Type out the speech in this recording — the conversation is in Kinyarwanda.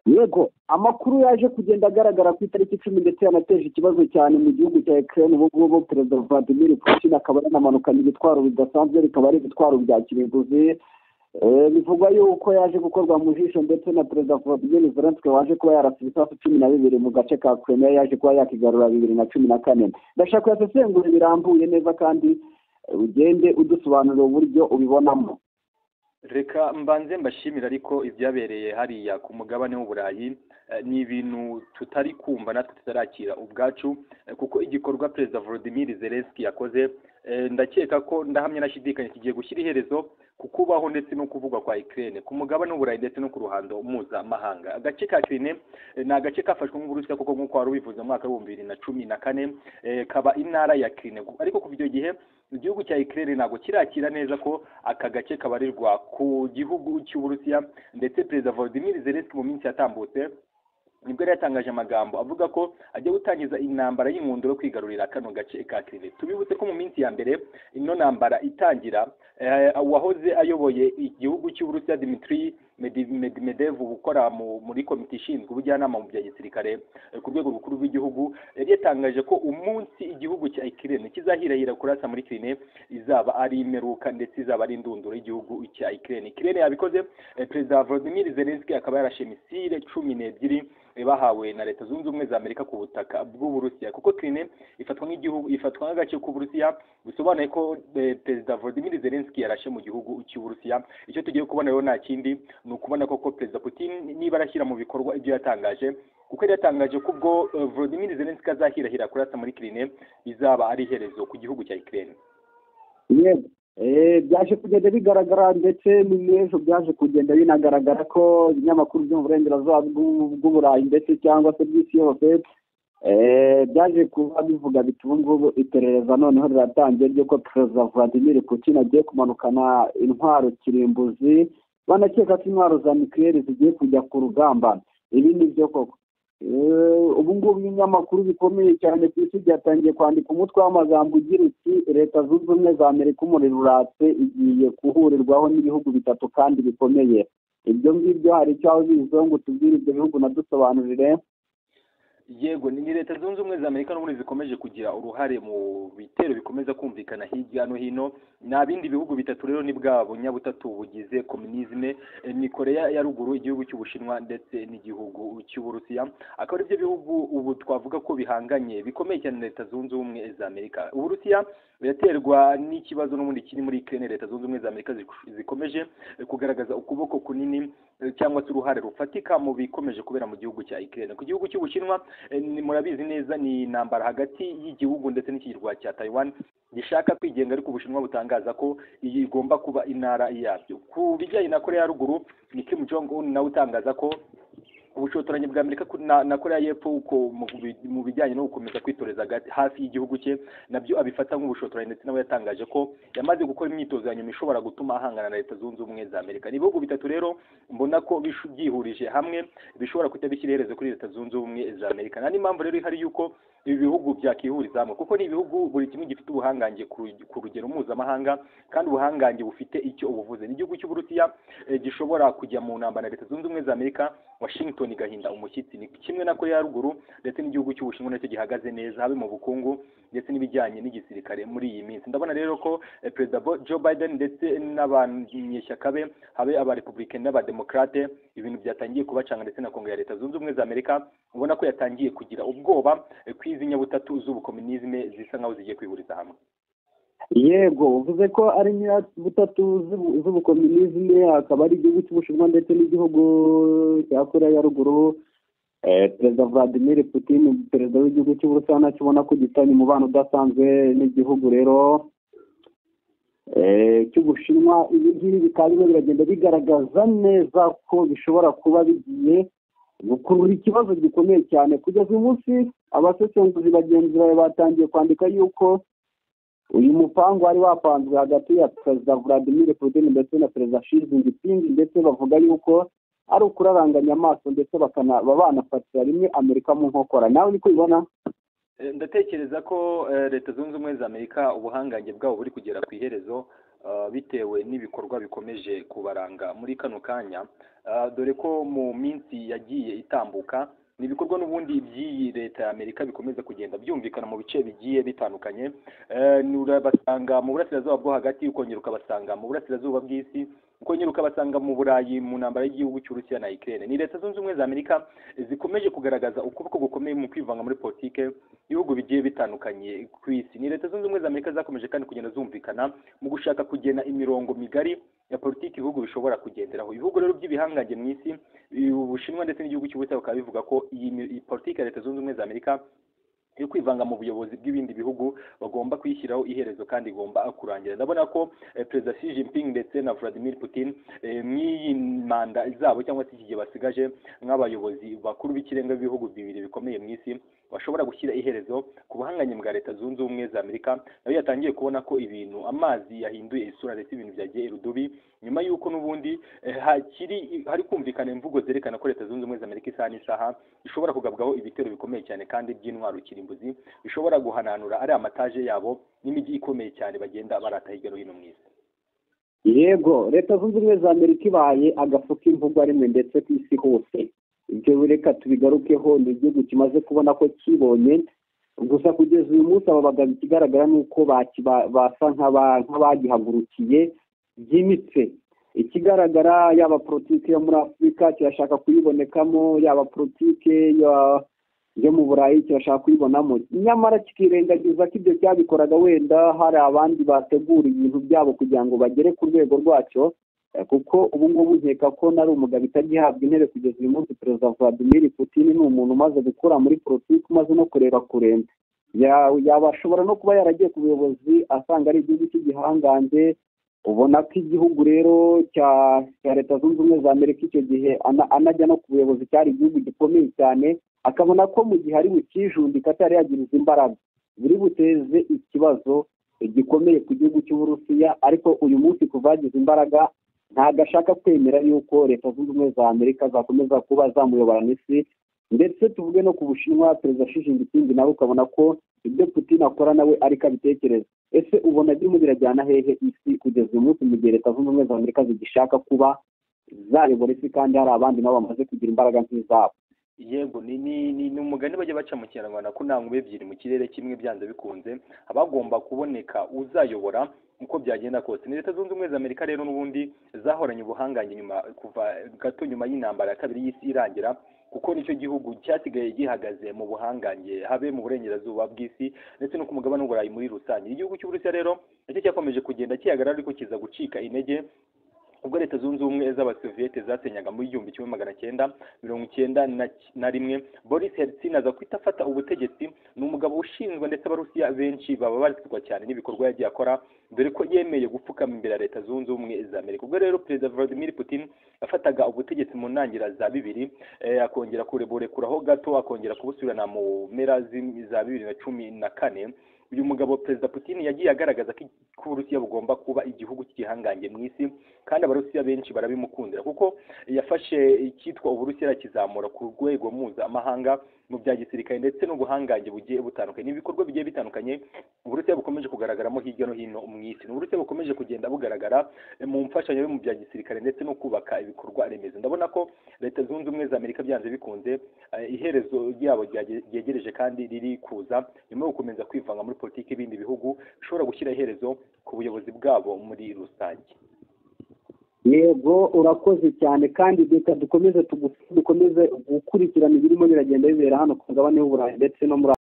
yego amakuru yaje kugenda agaragara ku itariki 10 ndetse yanateje ikibazo cyane mu gihugu cya Ukraine. Ubu ngubu Perezida Vladimir Putin akaba yanamanukanye ibitwaro bidasanzwe, bikaba ari ibitwaro bya kirimbuzi. Bivugwa yuko yaje gukorwa mu jisho ndetse na Perezida Volodymyr Zelensky waje kuba yarasa ibisasu 12 mu gace ka Crimea, yaje kuba yakigarura 2014. Ndashaka yasesengura birambuye neza kandi ugende udusobanurira uburyo ubibonamo. Reka mbanze mbashimira, ariko ibyabereye hariya ku mugabane w'Uburayi ni ibintu tutari kumva natwe tutarakira ubwacu, kuko igikorwa Perezida Volodymyr Zelensky yakoze ndakeka ko ndahamya nashidikanya kigiye gushyira iherezo ku kubaho ndetse no kuvugwa kwa Ukraine ku mugabane w'Uburayi ndetse no ku ruhando mpuzamahanga. Agace ka Crimea ni agace kafashwe n'Uburusiya kuko nk'uko wari ubivuze mu mwaka wa 2014 kaba intara ya Crimea, ariko kuva icyo gihe igihugu cya Ukraine ntabwo kirakira neza ko aka gace kabarirwa ku gihugu cy'Uburusiya. Ndetse Perezida Volodymyr Zelensky mu minsi yatambutse nibwo yari yatangaje amagambo avuga ko ajya gutangiza intambara y'inkundo yo kwigarurira kano gace ka Crimea. Tubibutse ko mu minsi ya mbere ino ntambara itangira, uwahoze ayoboye igihugu cy'Uburusiya Dmitry Medvedev ukora muri komite ishinzwe ubujyanama mu bya gisirikare ku rwego rukuru rw'igihugu yari yatangaje ko umunsi igihugu cya Ukraine kizahirahira kurasa muri Crimea izaba ari imeruka ndetse izaba ari indunduro y'igihugu cya Ukraine. Ukraine yabikoze. Perezida Volodymyr Zelensky akaba yarashe misile 12 bahawe na Leta Zunze Ubumwe za Amerika ku butaka bw'Uburusiya, kuko Crimea ifatwa nk'agace k'Uburusiya. Bisobanuye ko Perezida Volodymyr Zelensky yarashe mu gihugu cy'Uburusiya. Icyo tugiye kubona rero nta kindi ni ukubona ko Perezida Putin niba arashyira mu bikorwa ibyo yatangaje, kuko yari yatangaje ko ubwo Volodymyr Zelensky azahirahira kurasa muri Crimea bizaba ari iherezo ku gihugu cya Ukraine. Yego byaje kugenda bigaragara ndetse n'ejo byaje kugenda binagaragara ko ibinyamakuru byo mu burengerazuba bw'Uburayi ndetse cyangwa se by'isi yose byaje kuba bivuga biti ubu ngubu iperereza noneho riratangiye ry'uko Perezida Vladimir Putin agiye kumanukana intwaro kirimbuzi, banakeka ko intwaro za nucleaire zigiye kujya ku rugamba. Ibi ni byo koko. Ubu ngubu ibinyamakuru bikomeye cyane ku isi byatangiye kwandika umutwe w'amagambo ugira uti Leta Zunze Ubumwe za Amerika umuriro uratse igiye guhurirwaho n'ibihugu bitatu kandi bikomeye. Ibyo ngibyo hari icyo aho bizo ngo tubwire ibyo bihugu nadusobanurire. Yego, ni Leta Zunze Ubumwe za Amerika n'ubundi zikomeje kugira uruhare mu bitero bikomeza kumvikana hirya no hino. Nta bindi bihugu bitatu rero ni bwa bunyabutatu bugize komunisme, ni Korea ya ruguru, igihugu cy'Ubushinwa ndetse n'igihugu cy'Uburusiya. Akaba ari byo bihugu ubu twavuga ko bihanganye bikomeye cyane na Leta Zunze Ubumwe za Amerika. Uburusiya biraterwa n'ikibazo n'ubundi kiri muri Ukraine. Leta Zunze Ubumwe za Amerika zikomeje kugaragaza ukuboko kunini cyangwa se uruhare rufatika mu bikomeje kubera mu gihugu cya Ukraine. Ku gihugu cy'Ubushinwa murabizi neza ni intambara hagati y'igihugu ndetse n'ikirwa cya Taiwan gishaka kwigenga, ariko Ubushinwa butangaza ko iyi igomba kuba intara yabyo. Ku bijyanye na Korea ya ruguru ni Kim Jong Un nawe utangaza ko ubushotoranyi bwa Amerika na Korea y'Epfo uko mu bijyanye no gukomeza kwitoreza hafi y'igihugu cye nabyo abifata nk'ubushotoranyi, ndetse nawe yatangaje ko yamaze gukora imyitozo ya nyuma ishobora gutuma ahangana na Leta Zunze Ubumwe za Amerika. Ni ibihugu bitatu rero mbona ko byihurije hamwe bishobora kujya bishyira iherezo kuri Leta Zunze Ubumwe za Amerika. Nta n'impamvu rero ihari yuko ibi bihugu byakihuriza hamwe, kuko ni ibihugu buri kimwe gifite ubuhangange ku rugero mpuzamahanga, kandi ubuhangange bufite icyo ubuvuze. Ni igihugu cy'Uburusiya gishobora kujya mu ntambara na Leta Zunze Ubumwe za Amerika, Washington igahinda umushyitsi. Ni kimwe na Korea ya ruguru ndetse n'igihugu cy'Ubushinwa nacyo gihagaze neza habe mu bukungu ndetse n'ibijyanye n'igisirikare muri iyi minsi. Ndabona rero ko Perezida Joe Biden ndetse n'abanyeshyaka be habe aba Republican n'abademokrate ibintu byatangiye kubacanga, ndetse na Kongo ya Leta Zunze Ubumwe za Amerika ubona ko yatangiye kugira ubwoba kwizi nyabutatu z'ubukomunisme zisa nkaho zigiye kwihuriza hamwe. Yego, uvuze ko ari nyabutatu z'ubukomunisme, akaba ari igihugu cy'Ubushinwa ndetse n'igihugu cya Korea ya ruguru. Perezida Vladimir Putin, perezida w'igihugu cy'Uburusiya, nakibona ko gitanye umubano udasanzwe n'igihugu rero cy'Ubushinwa. Ibi ngibi bikaba biragenda bigaragaza neza ko bishobora kuba bigiye gukurura ikibazo gikomeye cyane. Kugeza uyu munsi abasesenguzi bagenzi bawe batangiye kwandika yuko uyu mupango wari wapanzwe hagati ya Perezida Vladimir Putin ndetse na Perezida Xi Jinping, ndetse bavuga yuko ari ukuraranganya amaso ndetse bakanaba banafatira rimwe Amerika mu nkokora. Nawe niko ubibona? Ndatekereza ko Leta Zunze Ubumwe za Amerika ubuhangange bwabo buri kugera ku iherezo, bitewe n'ibikorwa bikomeje kubaranga muri kano kanya, dore ko mu minsi yagiye itambuka ni ibikorwa n'ubundi by'iyi leta ya Amerika bikomeza kugenda byumvikana mu bice bigiye bitandukanye. Urabasanga mu burasirazuba bwo hagati, ukongera ukabasanga mu burasirazuba bw'isi, ukongera ukabasanga mu Burayi mu ntambara y'igihugu cy'Urusiya na Ukraine. Ni leta zunze ubumwe za Amerika zikomeje kugaragaza ukuboko gukomeye mu kwivanga muri politike ibihugu bigiye bitandukanye ku isi. Ni leta zunze ubumwe za Amerika zakomeje kandi kugenda zumvikana mu gushaka kugena imirongo migari ya politiki ibihugu bishobora kugenderaho. Ibihugu rero by'ibihangange mu isi, Ubushinwa ndetse n'igihugu cy'Uburusiya bakaba bivuga ko iyi politiki ya leta zunze ubumwe za Amerika yo kwivanga mu buyobozi bw'ibindi bihugu bagomba kuyishyiraho iherezo kandi igomba kurangira. Ndabona ko Perezida Xi Jinping ndetse na Vladimir Putin mw'iyi manda zabo cyangwa se iki gihe basigaje nk'abayobozi bakuru b'ikirenga b'ibihugu bibiri bikomeye mu isi bashobora gushyira iherezo ku buhanganye bwa leta zunze ubumwe za Amerika. Nayo yatangiye kubona ko ibintu amazi yahinduye isura ndetse ibintu byagiye irudubi, nyuma y'uko n'ubundi hari kumvikana imvugo zerekana ko leta zunze ubumwe za Amerika isaha n'isaha ishobora kugabwaho ibitero bikomeye cyane kandi by'intwaro kirimbuzi bishobora guhananura ari amataje yabo n'imijyi ikomeye cyane bagenda barata hirya no hino mu isi. Yego, leta zunze ubumwe za Amerika ibaye agafu k'imvugo rimwe ndetse ku isi hose. Ibyo reka tubigarukeho, ni igihugu kimaze kubona ko kibonye. Gusa kugeza uyu munsi aba bagabo ikigaragara ni uko basa nk'abagihagurukiye byimitse. Ikigaragara yaba politiki yo muri Afurika kirashaka kuyibonekamo, yaba politiki yo mu Burayi kirashaka kuyibonamo, nyamara kikirengagiza ko ibyo cyabikoraga wenda hari abandi bategura ibintu byabo kugira ngo bagere ku rwego rwacyo, kuko ubu ngubu nkeka ko nari umugabo itagihabwa intebe kugeza uyu munsi. Perezida Vladimir Putin ni umuntu umaze gukura muri politiki, umaze no kureba kure. Yabashobora no kuba yaragiye ku buyobozi asanga ari igihugu cy'igihangange. Ubona ko igihugu rero cya leta zunze ubumwe za Amerika icyo gihe anajya no ku buyobozi cyari igihugu gikomeye cyane, akabona ko mu gihe ari bukijundika atari yagiriza imbaraga buri buteze ikibazo gikomeye ku gihugu cy'Uburusiya. Ariko uyu munsi kuva yagize imbaraga ntabwo ashaka kwemera yuko leta zunze ubumwe za Amerika zakomeza kuba zamuyoborana isi. Ndetse tuvuge no ku Bushinwa, Perezida Xi Jinping nawe ukabona ko ibyo Putin akora nawe ariko abitekereza. Ese ubona birimo birajyana hehe isi kugeza uyu munsi mu gihe leta zunze ubumwe za Amerika zigishaka kuba zayobora isi kandi hari abandi nabo bamaze kugira imbaraga nk'izabo? Yego, ni umugani bajya baca mu Kinyarwanda ko nta nkube ebyiri mu kirere kimwe byanze bikunze, abagomba kuboneka uzayobora uko byagenda kose. Ni leta zunze ubumwe za Amerika rero n'ubundi zahoranye ubuhangange kuva gato nyuma y'intambara ya kabiri y'isi irangira, kuko nicyo gihugu cyasigaye gihagaze mu buhangange habe mu burengerazuba bw'isi ndetse no ku mugabane w'Uburayi muri rusange. Igihugu cy'Uburusiya rero nicyo cyakomeje kugenda kihagarara ariko kiza gucika intege ubwo leta zunze ubumwe z'abasoviyete zasenyaga muri 1991. Boris Yeltsin aza kwita afata ubutegetsi. Ni umugabo ushinzwe ndetse abarusiya benshi baba barizwa cyane n'ibikorwa yagiye akora, dore ko yemeye gupfukama imbere ya leta zunze ubumwe za Amerika. Ubwo rero Perezida Vladimir Putin afataga ubutegetsi mu ntangiriro za 2000, akongera kuburekuraho gato, akongera kubusubirana mu mpera za 2014. Uyu mugabo Perezida Putin yagiye agaragaza ko Uburusiya bugomba kuba igihugu cy'igihangange mu isi, kandi abarusiya benshi barabimukundira kuko yafashe icyitwa Uburusiya arakizamura ku rwego mpuzamahanga mu bya gisirikare ndetse n'ubuhangange bugiye butandukanye. N'ibikorwa bigiye bitandukanye Uburusiya bukomeje kugaragaramo hirya no hino mu isi. Uburusiya bukomeje kugenda bugaragara mu mfashanyo yo mu bya gisirikare ndetse no kubaka ibikorwa remezo. Ndabona ko leta zunze ubumwe za Amerika byanze bikunze iherezo ryabo ryegereje kandi riri kuza, nyuma yo gukomeza kwivanga muri politiki y'ibindi bihugu bishobora gushyira iherezo ku buyobozi bwabo muri rusange. Yego, urakoze cyane, kandi reka dukomeze gukurikirana ibirimo biragenda bibera hano ku mugabane w'Uburayi ndetse no muri